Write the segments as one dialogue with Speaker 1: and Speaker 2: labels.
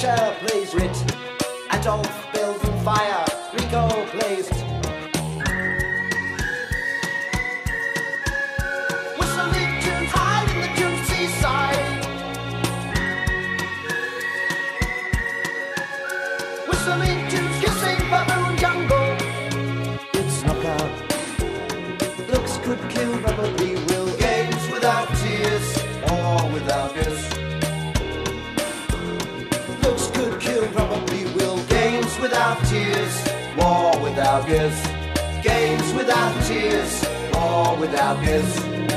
Speaker 1: Asher plays wit, Adolf builds fire, Rico plays it. Whistling tunes high in the June seaside, whistling tunes kissing baboon jungle. It's knockout, looks could kill, probably will. Games without tears, or without this. Looks could kill, probably will. Games without tears, war without this. Games without tears, war without this.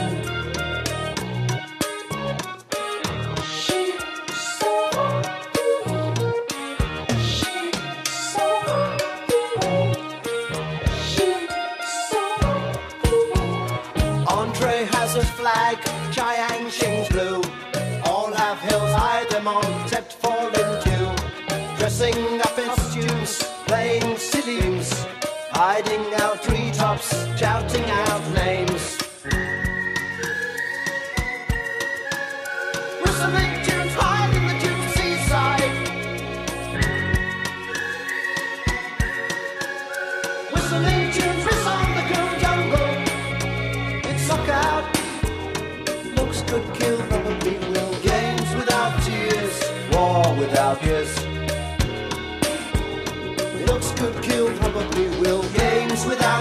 Speaker 1: Andre has a flag, Chiang Shing's blue. All have hills, hide them on, except fall into. Dressing up in costumes, playing silly games, hiding out treetops, shouting out names. Whistling tunes high in the June seaside, whistling tunes riss on the cool jungle. It's knockout, looks could kill, probably will. Games without tears, war without years. Looks could kill, probably will. Games without